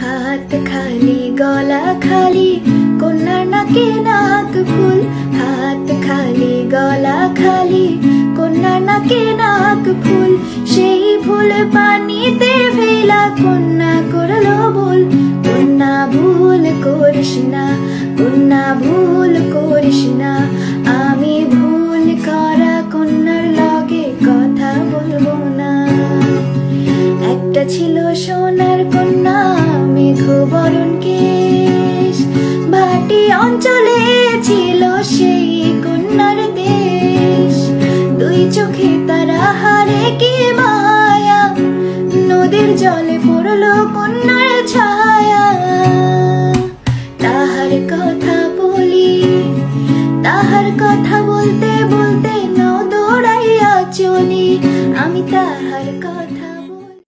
हाथ खाली गला खाली कन्यार नाके नाक फुल हाथ खाली गला खाली कन्यार नाके नाक फुल सेई फुल पानीते फेला कन्या करलो भूल कन्या भूल करिस ना कन्या भूल करिस ना आमी भूल करा कन्यार लगे कथा बोलबो ना একটা ছিল সোনার কন্যা মেঘ বরণ কেশ ভাটি অঞ্চলে ছিল সেই কন্যার দেশ দুই চোখে তারা হারে কি মায়া নদীর জলে পড়লো কন্যার ছায়া